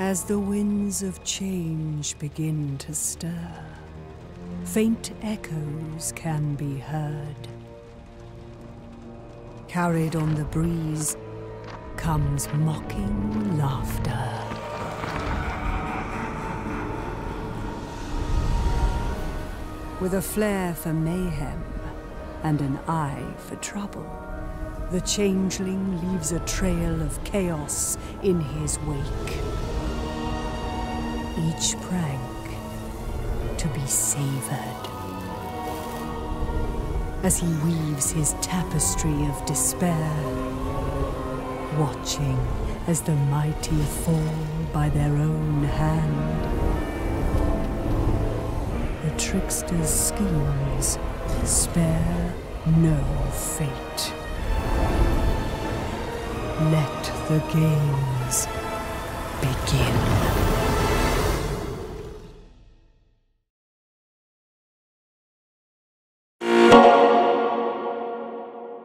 As the winds of change begin to stir, faint echoes can be heard. Carried on the breeze comes mocking laughter. With a flair for mayhem and an eye for trouble, the changeling leaves a trail of chaos in his wake. Each prank to be savored as he weaves his tapestry of despair, watching as the mighty fall by their own hand. The trickster's schemes spare no fate. Let the games begin.